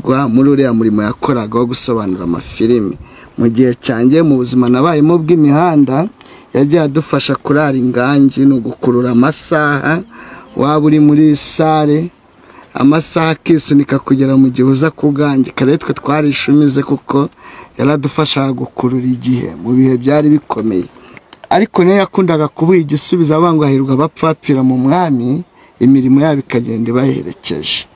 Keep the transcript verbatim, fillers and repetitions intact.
kwizerwa muri uriya murimo yakoraga wo gusobanura amafilimi. Mu gihe cyanjye mu buzima nabayemo bw'imihanda yagiye adufasha kurara ingangi no gukurura amasaha, waba uri muri sale amasaha kisunika kugera mu gihe uza kugangi. Kare twe twarishumize kuko yaradufasha gukurura igihe mu bihe byari bikomeye. Ariko ne yakundaga kubuha igisubizo abangwa hirwa bapfapfira mu mwami, imirimo yabo ikagenda ibaherekeje.